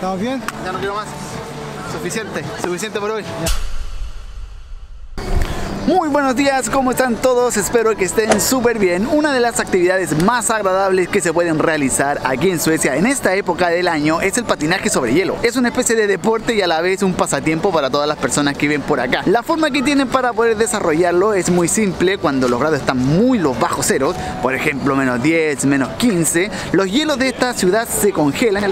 ¿Estamos bien? Ya no quiero más. Suficiente por hoy. Ya. Muy buenos días, ¿cómo están todos? Espero que estén súper bien. Una de las actividades más agradables que se pueden realizar aquí en Suecia en esta época del año es el patinaje sobre hielo. Es una especie de deporte y a la vez un pasatiempo para todas las personas que viven por acá. La forma que tienen para poder desarrollarlo es muy simple. Cuando los grados están muy los bajos ceros, por ejemplo menos 10, menos 15, los hielos de esta ciudad se congelan. A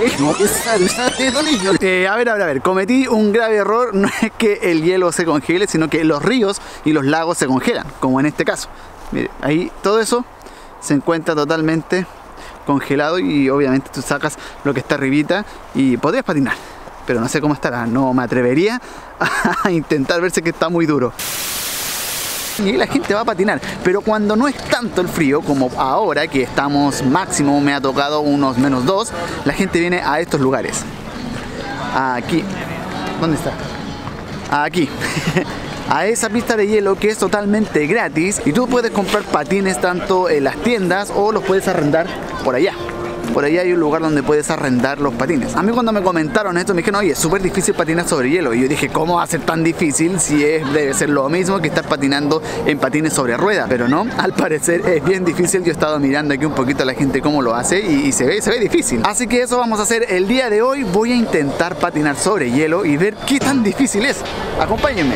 ver, cometí un grave error. No es que el hielo se congele, sino que los ríos y los lagos se congelan, como en este caso. Mire, ahí todo eso se encuentra totalmente congelado y obviamente tú sacas lo que está arribita y podrías patinar, pero no sé cómo estará. No me atrevería a intentar, verse que está muy duro. Y la gente va a patinar, pero cuando no es tanto el frío como ahora, que estamos máximo, me ha tocado unos menos 2, la gente viene a estos lugares. Aquí. ¿Dónde está? Aquí. A esa pista de hielo que es totalmente gratis y tú puedes comprar patines tanto en las tiendas o los puedes arrendar por allá. Por allá hay un lugar donde puedes arrendar los patines. A mí cuando me comentaron esto me dijeron, oye, es súper difícil patinar sobre hielo. Y yo dije, ¿cómo va a ser tan difícil si debe ser lo mismo que estar patinando en patines sobre ruedas? Pero no, al parecer es bien difícil. Yo he estado mirando aquí un poquito a la gente cómo lo hace y se ve difícil. Así que eso vamos a hacer el día de hoy. Voy a intentar patinar sobre hielo y ver qué tan difícil es. Acompáñenme.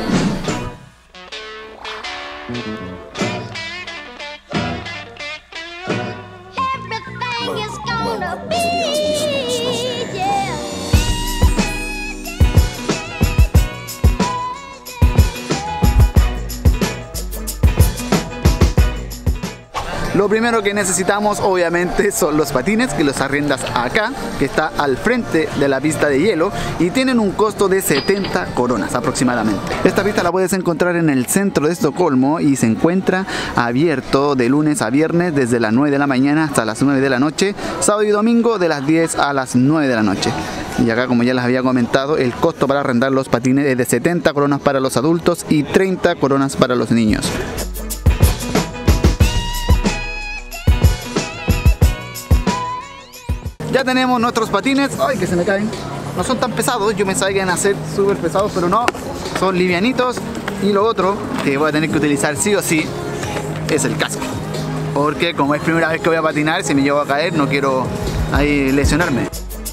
Lo primero que necesitamos obviamente son los patines, que los arriendas acá, que está al frente de la pista de hielo y tienen un costo de 70 coronas aproximadamente. Esta pista la puedes encontrar en el centro de Estocolmo y se encuentra abierto de lunes a viernes desde las 9 de la mañana hasta las 9 de la noche, sábado y domingo de las 10 a las 9 de la noche. Y acá, como ya les había comentado, el costo para arrendar los patines es de 70 coronas para los adultos y 30 coronas para los niños. Ya tenemos nuestros patines. ¡Ay, que se me caen! No son tan pesados, yo pensaba que iban a ser súper pesados, pero no, son livianitos. Y lo otro que voy a tener que utilizar sí o sí es el casco, porque como es primera vez que voy a patinar, si me llevo a caer no quiero ahí lesionarme.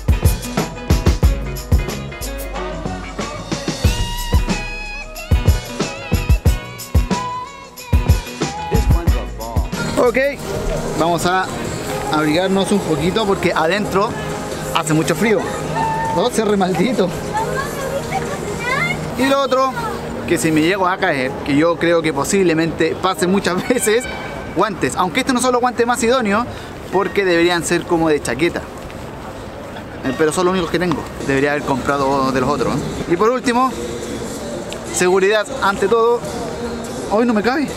Ok, vamos a abrigarnos un poquito porque adentro hace mucho frío. No, se re maldito. Y lo otro, que si me llego a caer, que yo creo que posiblemente pase muchas veces, guantes. Aunque este no son los guantes más idóneos, porque deberían ser como de chaqueta. Pero son los únicos que tengo. Debería haber comprado de los otros. Y por último, seguridad ante todo. Hoy no me cabe.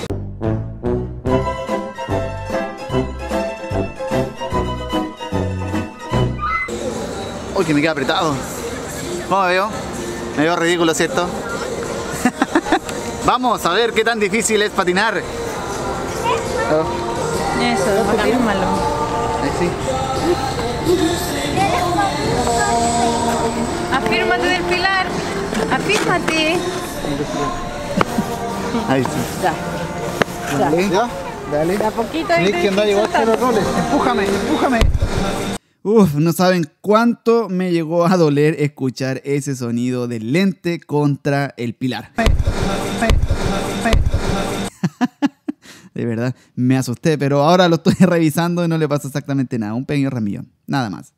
Uy, que me queda apretado. ¿Cómo me veo? Me veo ridículo, ¿cierto? Vamos a ver qué tan difícil es patinar. Eso, afírmalo. Ahí sí. Afírmate del pilar. Afírmate. Ahí sí. Ya. Dale. Ya. Dale. De a poquito. Tienes que andar igual que los roles. Empújame, empújame. Uf, no saben cuánto me llegó a doler escuchar ese sonido del lente contra el pilar. De verdad, me asusté, pero ahora lo estoy revisando y no le pasa exactamente nada. Un pequeño ramillón, nada más.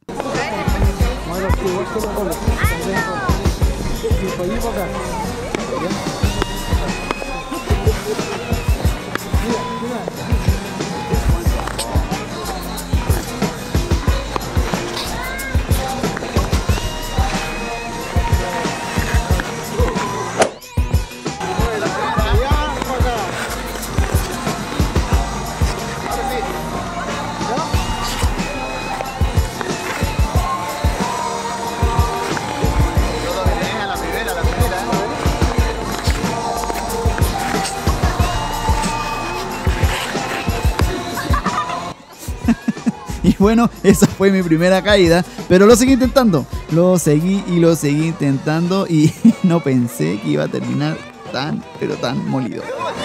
Y bueno, esa fue mi primera caída, pero lo seguí intentando. Lo seguí y lo seguí intentando y no pensé que iba a terminar tan, pero tan molido.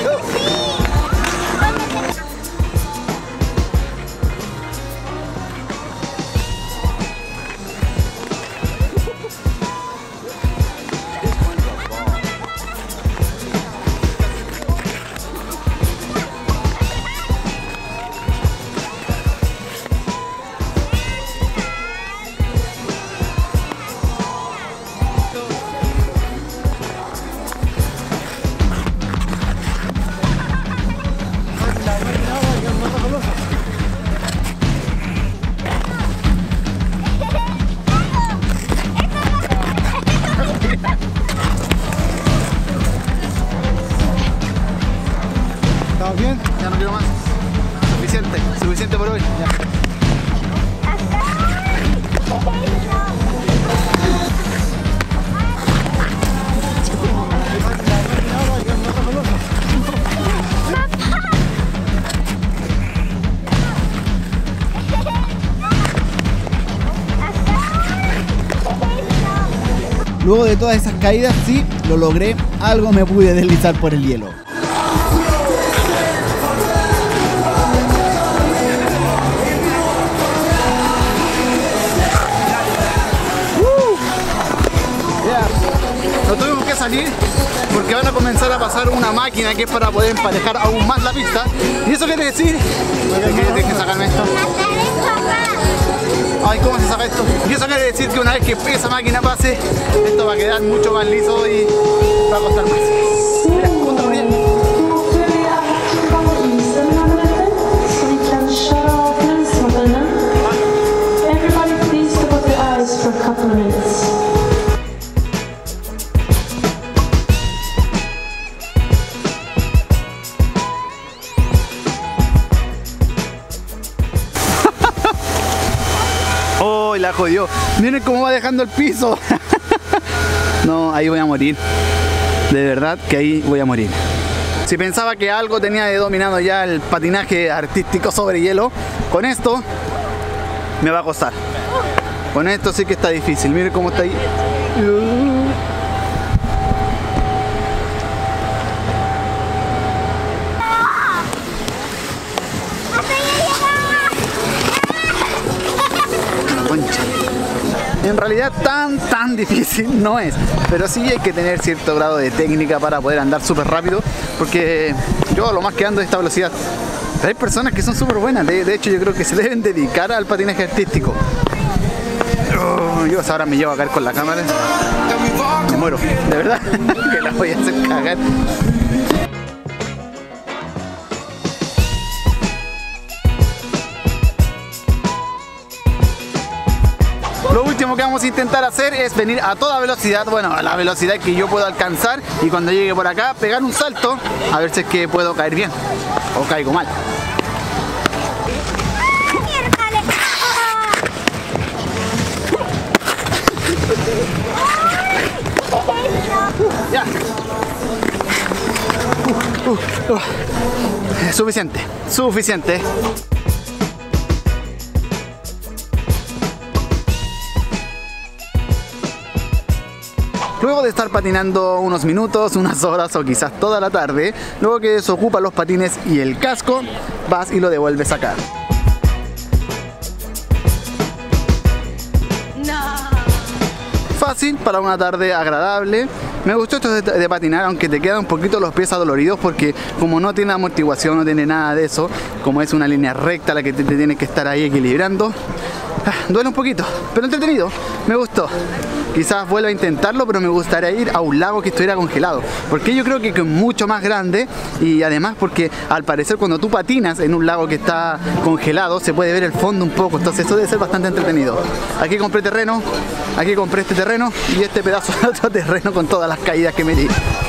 ¿Estamos bien? Ya no quiero más. Suficiente por hoy. Ya. Luego de todas esas caídas, sí, lo logré. Algo me pude deslizar por el hielo. No tuvimos que salir porque van a comenzar a pasar una máquina que es para poder emparejar aún más la pista. ¿Y eso quiere decir? Dejen sacarme esto. Ay, ¿cómo se saca esto? Y eso quiere decir que una vez que esa máquina pase, esto va a quedar mucho más liso y va a costar más. Mira, ¿cómo está muriendo? ¡Oh, la jodió! Miren cómo va dejando el piso. No, ahí voy a morir. De verdad que ahí voy a morir. Si pensaba que algo tenía de dominado ya el patinaje artístico sobre hielo, con esto me va a costar. Con esto sí que está difícil. Miren cómo está ahí. En realidad tan difícil no es, pero sí hay que tener cierto grado de técnica para poder andar súper rápido, porque yo lo más que ando es esta velocidad. Pero hay personas que son súper buenas, de hecho yo creo que se deben dedicar al patinaje artístico. Yo ahora me llevo a caer con la cámara, me muero, de verdad, que la voy a hacer cagar. Lo último que vamos a intentar hacer es venir a toda velocidad, bueno, a la velocidad que yo puedo alcanzar, y cuando llegue por acá pegar un salto, a ver si es que puedo caer bien o caigo mal. Ya. Suficiente. Luego de estar patinando unos minutos, unas horas o quizás toda la tarde, luego que desocupas los patines y el casco, vas y lo devuelves acá. Fácil para una tarde agradable. Me gustó esto de patinar, aunque te quedan un poquito los pies adoloridos porque como no tiene amortiguación, no tiene nada de eso, como es una línea recta la que te tienes que estar ahí equilibrando, duele un poquito, pero entretenido, me gustó. Quizás vuelva a intentarlo, pero me gustaría ir a un lago que estuviera congelado, porque yo creo que es mucho más grande, y además porque al parecer cuando tú patinas en un lago que está congelado se puede ver el fondo un poco, entonces eso debe ser bastante entretenido. Aquí compré terreno, aquí compré este terreno y este pedazo de otro terreno con todas las caídas que me di.